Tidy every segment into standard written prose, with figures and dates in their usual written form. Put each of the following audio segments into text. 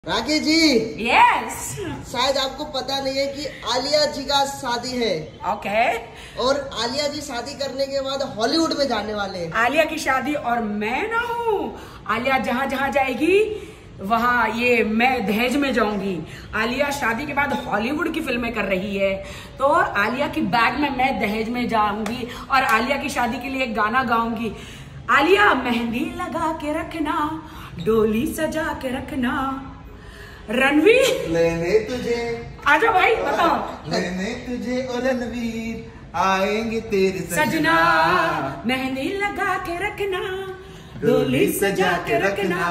Rakesh ji. Yes. शायद आपको पता नहीं है कि आलिया जी का शादी है। ओके। और आलिया जी शादी करने के बाद हॉलीवुड में जाने वाले हैं। आलिया की शादी और मैं ना हूँ। आलिया जहाँ जहाँ जाएगी वहाँ ये मैं दहेज में जाऊंगी। आलिया शादी के बाद हॉलीवुड की फिल्में कर रही है तो आलिया की बैग में मैं दहेज में जाऊंगी और आलिया की शादी के लिए एक गाना गाऊंगी। आलिया मेहंदी लगा के रखना, डोली सजा के रखना, रणवीर लेने तुझे आजा भाई बताओ। लेने तुझे और रणवीर आएंगे तेरे सजना, मेहंदी लगा के रखना, डोली सजा के रखना।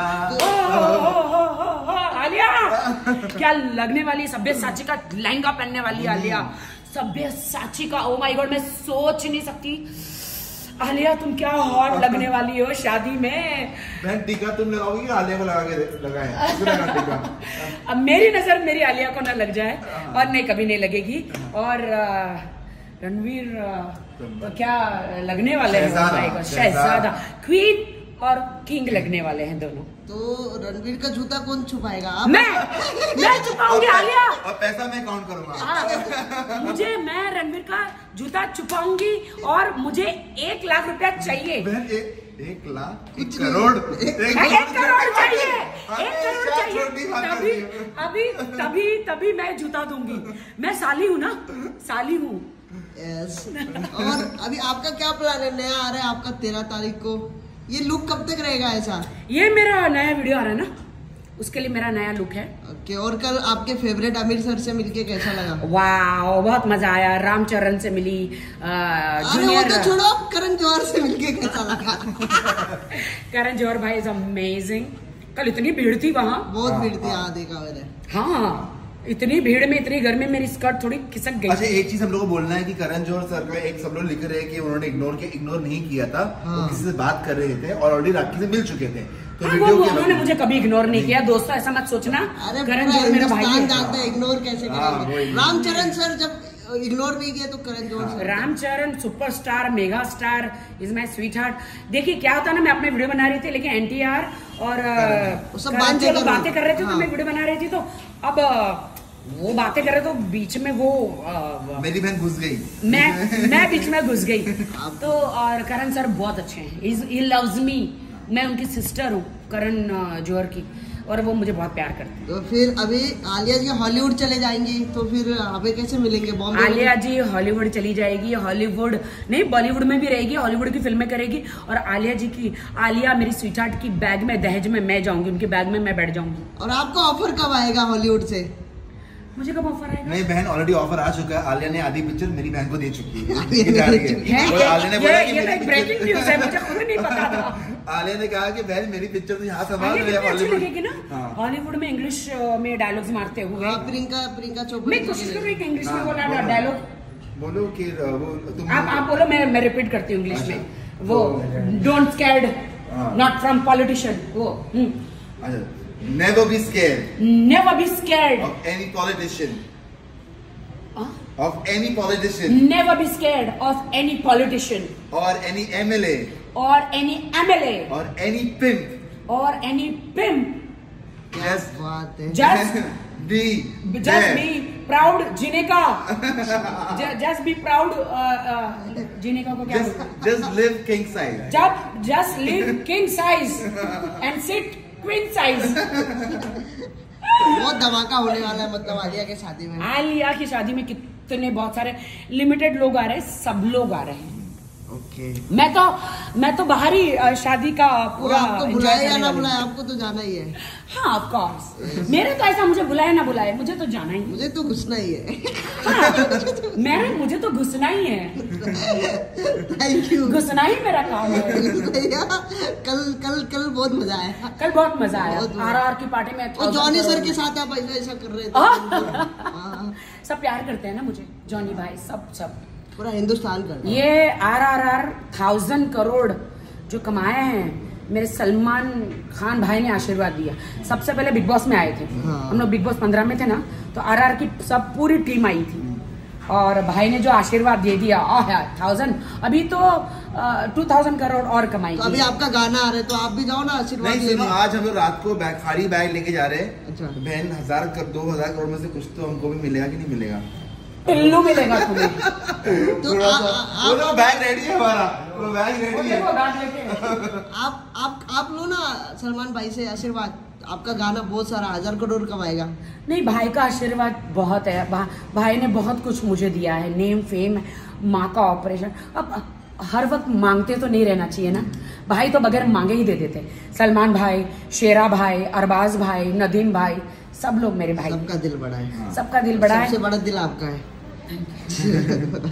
आलिया क्या लगने वाली है। सब्यसाची का लहंगा पहनने वाली आलिया, सब्यसाची का। ओ माय गॉड, मैं सोच नहीं सकती। आलिया तुम क्या हॉट लगने वाली हो शादी में। बहन टीका तुम लगाओगी कि आलिया को लगा के लगाए? अब मेरी नजर मेरी आलिया को ना लग जाए, और नहीं कभी नहीं लगेगी। और रणवीर तो क्या लगने वाले हैं, शहजादा, क्वीन और किंग लगने वाले हैं दोनों। तो रणवीर का जूता कौन छुपाएगा? आप? मैं छुपाऊंगी आलिया। और पैसा मैं काउंट करूंगा। मैं रणवीर का जूता छुपाऊंगी और मुझे 1 लाख रुपया चाहिए। बहन 1 लाख 1 करोड़ 1 करोड़ चाहिए। 1 करोड़ चाहिए। तभी मैं जूता दूंगी। मैं साली हूँ ना, साली हूँ। यस। और अभी आपका क्या प्लान है? नया आ रहा है आपका 13 तारीख को। ये लुक कब तक रहेगा ऐसा? ये मेरा नया वीडियो आ रहा है ना, उसके लिए मेरा नया लुक है। ओके। और कल आपके फेवरेट आमिर सर से मिलके कैसा लगा? वाह बहुत मजा आया। रामचरण से मिली। अरे वो तो छोड़ो, करण जौहर से मिलके कैसा लगा? करण जौहर भाई इज अमेजिंग। कल इतनी भीड़ थी वहाँ, बहुत भीड़ थी। हाँ देखा मैंने। हाँ इतनी भीड़ में इतनी गर्मी में मेरी स्कर्ट थोड़ी खिसक गई। अच्छा एक चीज हम लोग को बोलना है कि करण जौहर सर का एक सब लोग लिख रहे हैं कि उन्होंने इग्नोर नहीं किया था। वो किसी से बात कर रहे थे और ऑलरेडी राखी से मिल चुके थे। तो वीडियो उन्होंने मुझे कभी इग्नोर नहीं किया। दोस्तों ऐसा मत सोचना। करण जौहर मेरा भाई है। जानते हैं इग्नोर कैसे करेंगे। रामचरण सर जब इग्नोर नहीं किया तो Karan Johar. Ram Charan superstar, mega star, is my sweetheart. देखिए क्या होता ना, मैं अपने वीडियो बना रही थी लेकिन एनटीआर और सब बातें कर रहे थे। तो मैं वीडियो बना रही थी तो अब वो बातें कर रहे तो बीच में वो मेरी बहन घुस गई। मैं बीच में घुस गई। तो और करण सर बहुत अच्छे हैं। He loves me. मैं उनकी सिस्टर हूँ करण जौहर की, और वो मुझे बहुत प्यार करते हैं। तो फिर अभी आलिया जी हॉलीवुड चले जाएंगी तो फिर हमें कैसे मिलेंगे? बॉम्बे? आलिया जी हॉलीवुड चली जाएगी। हॉलीवुड नहीं, बॉलीवुड में भी रहेगी, हॉलीवुड की फिल्में करेगी। और आलिया मेरी स्वीटहार्ट की बैग में दहेज में मैं जाऊंगी, उनकी बैग में मैं बैठ जाऊंगी। और आपको ऑफर कब आएगा हॉलीवुड से? मुझे कब ऑफर आएगा? नहीं बहन ऑलरेडी ऑफर आ चुका है। आलिया ने आधी पिक्चर मेरी बहन को दे चुकी है। आलिया ने बोला कि ये ब्रेकिंग न्यूज़ है, मुझे खुद नहीं पता था। आलिया ने कहा कि बहन मेरी पिक्चर तो यहाँ संभाल अच्छी लगेगी ना हॉलीवुड में, इंग्लिश में डायलॉग्स मारते हुए। प्रियंका चोपड़ा। मैं कोशिश करूँ इंग्लिश में बोला डायलॉग। बोलो कि आप बोलो, मैं रिपीट करती हूँ इंग्लिश में। वो don't scared not from politician. वो Never be scared. Never be scared of any politician. Of any politician. Never be scared of any politician. Or any MLA. Or any MLA. Or any pimp. Or any pimp. Just be proud Jineka. Just be proud Jineka को क्या? Just live king size. Just live king size and sit queen size. बहुत धमाका होने वाला है मतलब आलिया के शादी में। आलिया की शादी में कितने बहुत सारे लिमिटेड लोग आ रहे हैं, सब लोग आ रहे हैं। ओके। मैं तो बाहरी शादी का पूरा आपको बुलाए या ना बुलाए आपको तो जाना ही है। हाँ ऑफ कोर्स। मेरे तो ऐसा मुझे बुलाए ना बुलाए मुझे तो जाना ही। मुझे तो घुसना ही है। हाँ, मुझे तो घुसना ही है। Thank you. घुसना ही मेरा काम है। कल बहुत मजा आया। कल बहुत मजा आया। आरआर की पार्टी में और जॉनी सर के साथ आप ऐसा कर रहे थे। सब प्यार करते हैं ना मुझे, जॉनी भाई, सब पूरा हिंदुस्तान कर। ये आरआर 1000 करोड़ जो कमाए हैं, मेरे सलमान खान भाई ने आशीर्वाद दिया। सबसे पहले बिग बॉस में आए थे। हम लोग बिग बॉस 15 में थे ना, तो आरआर की सब पूरी टीम आई थी। और भाई ने जो आशीर्वाद दे दिया 1000, अभी तो 2000 करोड़ और कमाई। तो अभी आपका गाना आ रहा है तो आप भी जाओ ना आशीर्वाद। नहीं सुनो, आज हम लोग रात को खाली बैग लेके जा रहे हैं अच्छा। तो बहन 2,000 करोड़ में से कुछ तो हमको भी मिलेगा कि नहीं मिलेगा? टिल्लू मिलेगा तुम्हें। तो वो बैग रेडी है हमारा, वो बैग रेडी है। आप लो ना सलमान भाई से आशीर्वाद, आपका गाना बहुत सारा 1,000 करोड़ कमाएगा। नहीं, भाई का आशीर्वाद बहुत है। भाई ने बहुत कुछ मुझे दिया है, नेम फेम, माँ का ऑपरेशन। अब हर वक्त मांगते तो नहीं रहना चाहिए ना, भाई तो बगैर मांगे ही दे देते। सलमान भाई, शेरा भाई, अरबाज भाई, नदीम भाई, सब लोग मेरे भाई। सबका दिल बड़ा है। सबका दिल बड़ा है। सबसे बड़ा दिल आपका है।